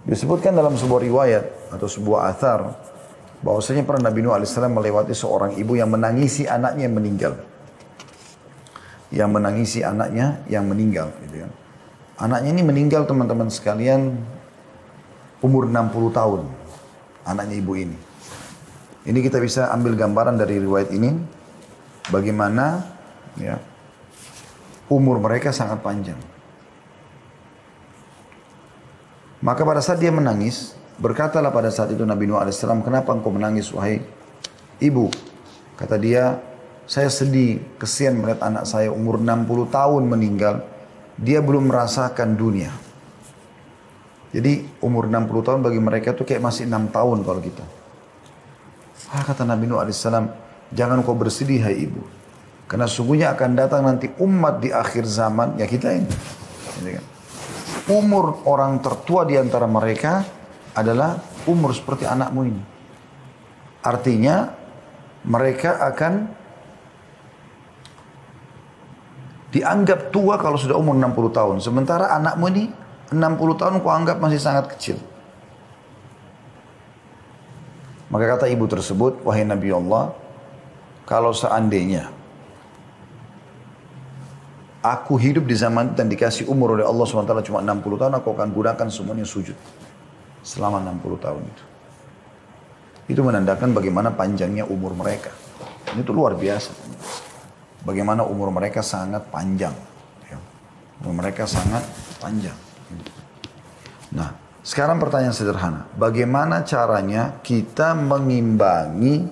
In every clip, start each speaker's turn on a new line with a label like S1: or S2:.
S1: Disebutkan dalam sebuah riwayat atau sebuah athar bahwasanya pernah Nabi Nuh alaihissalam melewati seorang ibu yang menangisi anaknya yang meninggal. Yang menangisi anaknya yang meninggal. Gitu kan. Anaknya ini meninggal teman-teman sekalian umur 60 tahun. Anaknya ibu ini. Ini kita bisa ambil gambaran dari riwayat ini. Bagaimana ya, umur mereka sangat panjang. Maka pada saat dia menangis, berkatalah pada saat itu Nabi Nuh alaihissalam, kenapa engkau menangis wahai ibu? Kata dia, saya sedih, kesian melihat anak saya umur 60 tahun meninggal, dia belum merasakan dunia. Jadi umur 60 tahun bagi mereka itu kayak masih 6 tahun kalau kita. Kata Nabi Nuh alaihissalam, jangan kau bersedih hai ibu. Karena sungguhnya akan datang nanti umat di akhir zaman, ya kita ini. Gitu kan. Umur orang tertua di antara mereka adalah umur seperti anakmu ini. Artinya mereka akan dianggap tua kalau sudah umur 60 tahun. Sementara anakmu ini 60 tahun kau anggap masih sangat kecil. Maka kata ibu tersebut, wahai Nabi Allah, kalau seandainya aku hidup di zaman dan dikasih umur oleh Allah SWT cuma 60 tahun, aku akan gunakan semuanya sujud. Selama 60 tahun itu. Itu menandakan bagaimana panjangnya umur mereka. Ini tuh luar biasa. Bagaimana umur mereka sangat panjang. Umur mereka sangat panjang. Nah, sekarang pertanyaan sederhana. Bagaimana caranya kita mengimbangi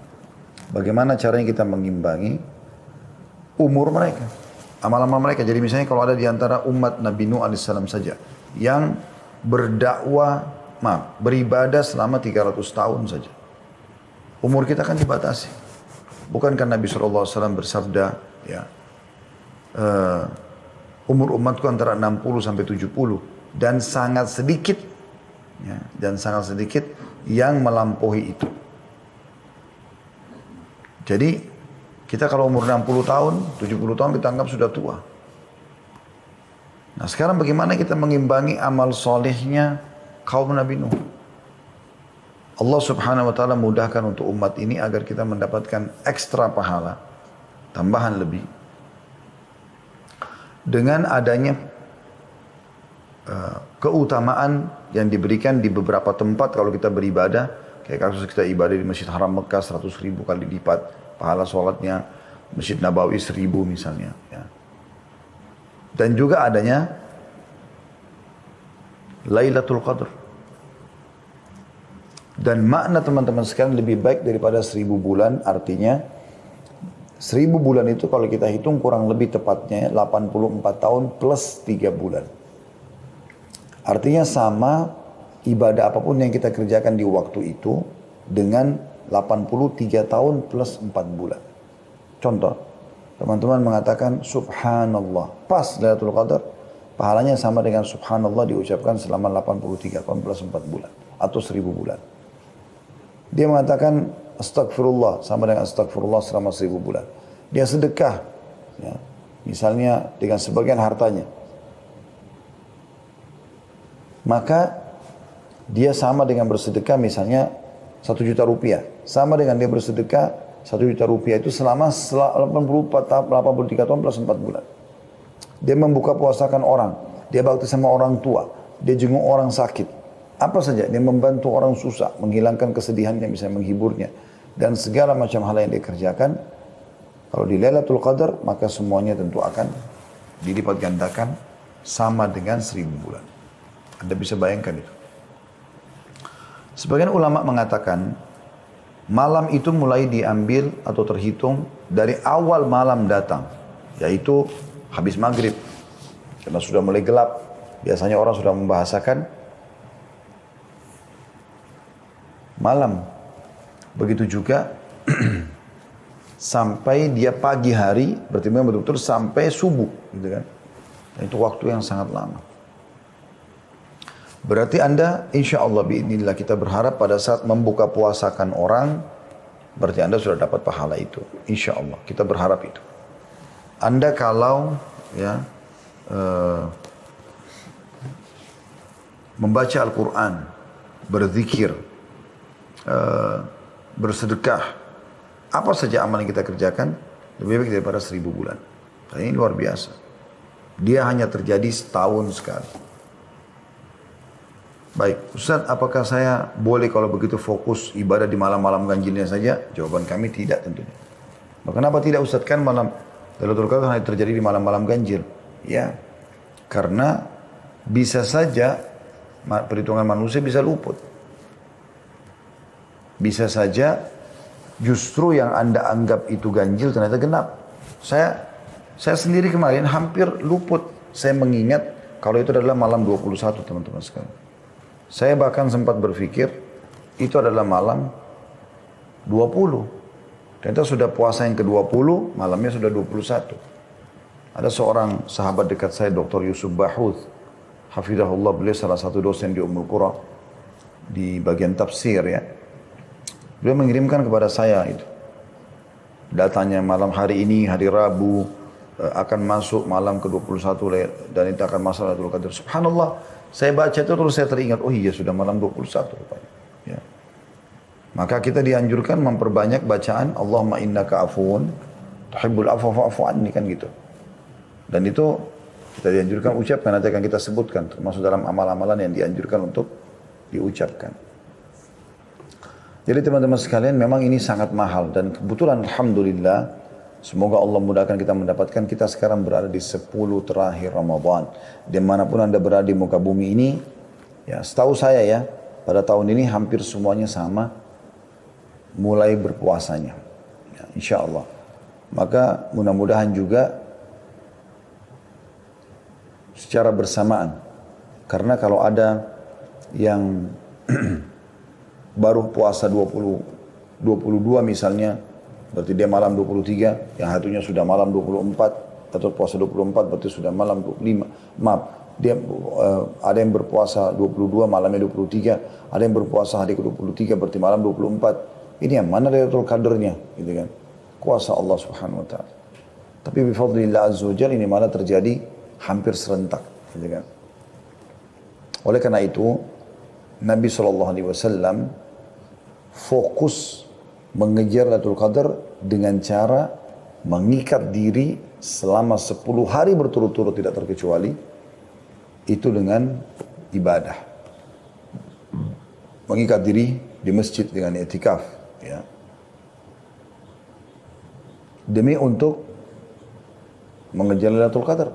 S1: umur mereka? Amal-amal mereka. Jadi misalnya kalau ada di antara umat Nabi Nuh alaihissalam saja yang beribadah selama 300 tahun saja. Umur kita kan dibatasi. Bukankah Nabi SAW bersabda, ya, umur umatku antara 60 sampai 70 dan sangat sedikit yang melampaui itu. Jadi kita kalau umur 60 tahun, 70 tahun kita anggap sudah tua. Nah sekarang bagaimana kita mengimbangi amal solehnya kaum Nabi Nuh? Allah subhanahu wa ta'ala mudahkan untuk umat ini agar kita mendapatkan ekstra pahala, tambahan lebih. Dengan adanya keutamaan yang diberikan di beberapa tempat kalau kita beribadah. Kayak kasus kita ibadah di Masjid Haram Mekah 100.000 kali lipat pahala sholatnya, Masjid Nabawi 1.000 misalnya. Ya. Dan juga adanya Lailatul Qadar. Dan makna teman-teman sekalian lebih baik daripada 1.000 bulan, artinya 1.000 bulan itu kalau kita hitung kurang lebih tepatnya 84 tahun plus 3 bulan. Artinya sama ibadah apapun yang kita kerjakan di waktu itu dengan 83 tahun plus 4 bulan. Contoh, teman-teman mengatakan subhanallah, pas Lailatul Qadar, pahalanya sama dengan subhanallah diucapkan selama 83 tahun plus 4 bulan atau 1.000 bulan. Dia mengatakan astagfirullah sama dengan astagfirullah selama 1.000 bulan. Dia sedekah, ya, misalnya dengan sebagian hartanya, maka dia sama dengan bersedekah misalnya 1 juta rupiah. Sama dengan dia bersedekah 1 juta rupiah itu selama 83 tahun plus 4 bulan. Dia membuka puasakan orang. Dia bakti sama orang tua. Dia jenguk orang sakit. Apa saja. Dia membantu orang susah. Menghilangkan kesedihannya, bisa menghiburnya. Dan segala macam hal yang dia kerjakan. Kalau di Lailatul Qadar, maka semuanya tentu akan dilipat gandakan sama dengan 1.000 bulan. Anda bisa bayangkan itu. Sebagian ulama mengatakan malam itu mulai diambil atau terhitung dari awal malam datang, yaitu habis maghrib. Karena sudah mulai gelap, biasanya orang sudah membahasakan malam. Begitu juga sampai dia pagi hari, berarti memang betul-betul sampai subuh, gitu kan? Dan itu waktu yang sangat lama. Berarti Anda, insya Allah biidznillah kita berharap pada saat membuka puasakan orang, berarti Anda sudah dapat pahala itu. Insya Allah, kita berharap itu. Anda kalau ya membaca Al-Quran, berzikir, bersedekah, apa saja amal yang kita kerjakan lebih baik daripada 1000 bulan. Dan ini luar biasa. Dia hanya terjadi setahun sekali. Baik, Ustaz, apakah saya boleh kalau begitu fokus ibadah di malam-malam ganjilnya saja? Jawaban kami tidak tentunya. Kenapa tidak, Ustaz? Kan malam Lailatul Qadar hanya terjadi di malam-malam ganjil. Ya, karena bisa saja perhitungan manusia bisa luput. Bisa saja justru yang Anda anggap itu ganjil ternyata genap. Saya sendiri kemarin hampir luput. Saya mengingat kalau itu adalah malam 21, teman-teman sekalian. Saya bahkan sempat berpikir itu adalah malam 20. Ternyata sudah puasa yang ke-20, malamnya sudah 21. Ada seorang sahabat dekat saya, Dr. Yusuf Bahuth, hafizahullah, beliau salah satu dosen di Ummul Qura, di bagian tafsir ya. Beliau mengirimkan kepada saya itu. Datanya malam hari ini, hari Rabu, akan masuk malam ke-21 dan itu akan masuk Lailatul Qadar. Subhanallah. Saya baca itu terus saya teringat, oh iya sudah malam 21 rupanya. Ya. Maka kita dianjurkan memperbanyak bacaan Allahumma innaka afuun tuhibbul afwa fa'fu anni, kan gitu. Dan itu kita dianjurkan ucapkan, nanti akan kita sebutkan termasuk dalam amal-amalan yang dianjurkan untuk diucapkan. Jadi teman-teman sekalian, memang ini sangat mahal dan kebetulan alhamdulillah, semoga Allah mudahkan kita mendapatkan, kita sekarang berada di 10 terakhir Ramadan. Dimanapun Anda berada di muka bumi ini, ya setahu saya ya, pada tahun ini hampir semuanya sama mulai berpuasanya. Ya, insya Allah. Maka mudah-mudahan juga secara bersamaan. Karena kalau ada yang baru puasa 22 misalnya, berarti dia malam 23, yang satunya sudah malam 24, atau puasa 24 berarti sudah malam 25. Maaf, dia ada yang berpuasa 22, malamnya 23, ada yang berpuasa hari ke-23 berarti malam 24. Ini yang mana Lailatul Qadarnya, gitu kan? Kuasa Allah Subhanahu wa taala. Tapi bifadlillah azza wajalla ini malah terjadi hampir serentak, gitu kan? Oleh karena itu, Nabi SAW fokus mengejar Lailatul Qadar dengan cara mengikat diri selama 10 hari berturut-turut tidak terkecuali, itu dengan ibadah. Mengikat diri di masjid dengan i'tikaf, ya. Demi untuk mengejar Lailatul Qadar.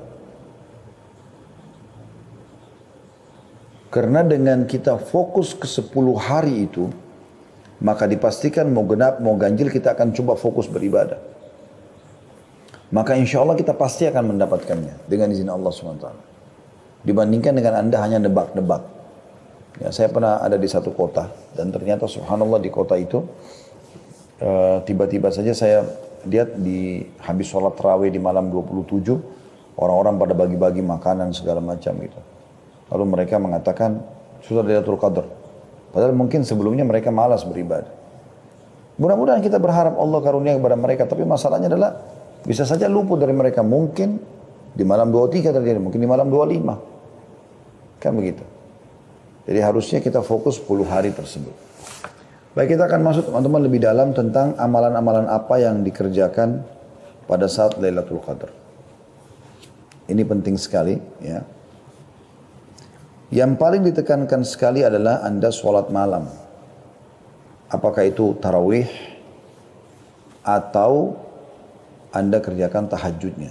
S1: Karena dengan kita fokus ke 10 hari itu, maka dipastikan mau genap, mau ganjil, kita akan coba fokus beribadah. Maka insya Allah kita pasti akan mendapatkannya dengan izin Allah SWT. Dibandingkan dengan Anda hanya nebak-nebak. Ya, saya pernah ada di satu kota, dan ternyata subhanallah di kota itu, tiba-tiba saja saya lihat di habis sholat tarawih di malam 27, orang-orang pada bagi-bagi makanan segala macam gitu. Lalu mereka mengatakan, sudah Lailatul Qadar. Padahal mungkin sebelumnya mereka malas beribadah. Mudah-mudahan kita berharap Allah karunia kepada mereka. Tapi masalahnya adalah, bisa saja luput dari mereka. Mungkin di malam 23 terjadi, mungkin di malam 25. Kan begitu. Jadi harusnya kita fokus 10 hari tersebut. Baik, kita akan masuk teman-teman lebih dalam tentang amalan-amalan apa yang dikerjakan pada saat Lailatul Qadar. Ini penting sekali, ya. Yang paling ditekankan sekali adalah Anda sholat malam. Apakah itu tarawih atau Anda kerjakan tahajudnya.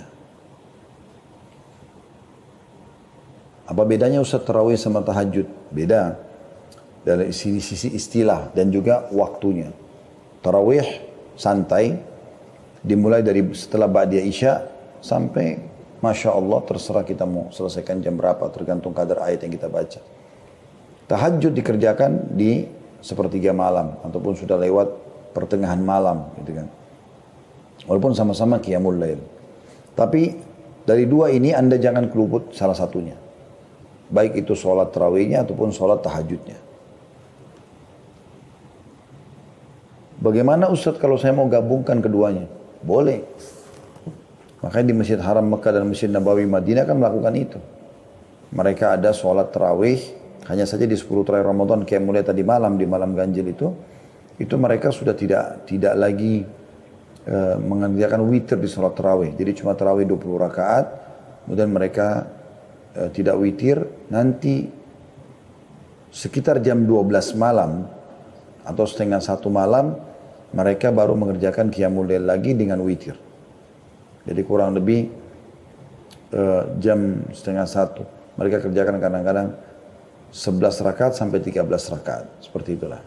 S1: Apa bedanya Ustaz tarawih sama tahajud? Beda. Dari sisi istilah dan juga waktunya. Tarawih santai, dimulai dari setelah Ba'diyah Isya sampai Masya Allah, terserah kita mau selesaikan jam berapa, tergantung kadar ayat yang kita baca. Tahajud dikerjakan di sepertiga malam, ataupun sudah lewat pertengahan malam, gitu kan. Walaupun sama-sama qiyamul lail. Tapi dari dua ini Anda jangan keluput salah satunya. Baik itu sholat tarawihnya ataupun sholat tahajudnya. Bagaimana Ustaz kalau saya mau gabungkan keduanya? Boleh. Makanya di Masjid Haram Mekah dan Masjid Nabawi Madinah kan melakukan itu. Mereka ada sholat tarawih Hanya saja di 10 terakhir Ramadan kayak mulai tadi malam, di malam ganjil itu mereka sudah tidak lagi mengerjakan witir di sholat tarawih. Jadi cuma tarawih 20 rakaat, kemudian mereka tidak witir. Nanti sekitar jam 12 malam atau setengah 1 malam, mereka baru mengerjakan qiyamul lail lagi dengan witir. Jadi kurang lebih jam setengah 1. Mereka kerjakan kadang-kadang 11 rakaat sampai 13 rakaat. Seperti itulah.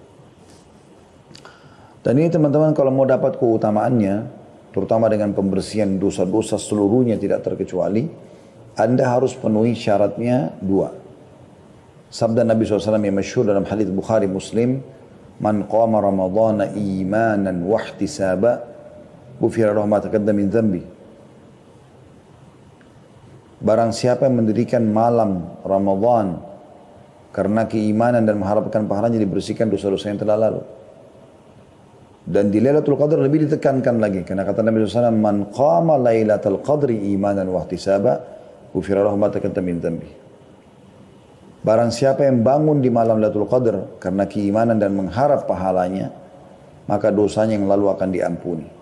S1: Dan ini teman-teman kalau mau dapat keutamaannya, terutama dengan pembersihan dosa-dosa seluruhnya tidak terkecuali, Anda harus penuhi syaratnya 2. Sabda Nabi SAW yang masyhur dalam hadits Bukhari Muslim, "Man qama Ramadhana imanan wa ihtisaba, ghufira lahu ma taqaddama min dhanbi." Barang siapa yang mendirikan malam Ramadhan karena keimanan dan mengharapkan pahalanya, dibersihkan dosa-dosa yang telah lalu. Dan di Lailatul Qadar lebih ditekankan lagi, karena kata Nabi SAW, "Man qama Lailatul Qadri imanan wa ihtisaba, ghufira lahu ma taqaddama min dhanbi." Barang siapa yang bangun di malam Lailatul Qadar karena keimanan dan mengharap pahalanya, maka dosanya yang lalu akan diampuni.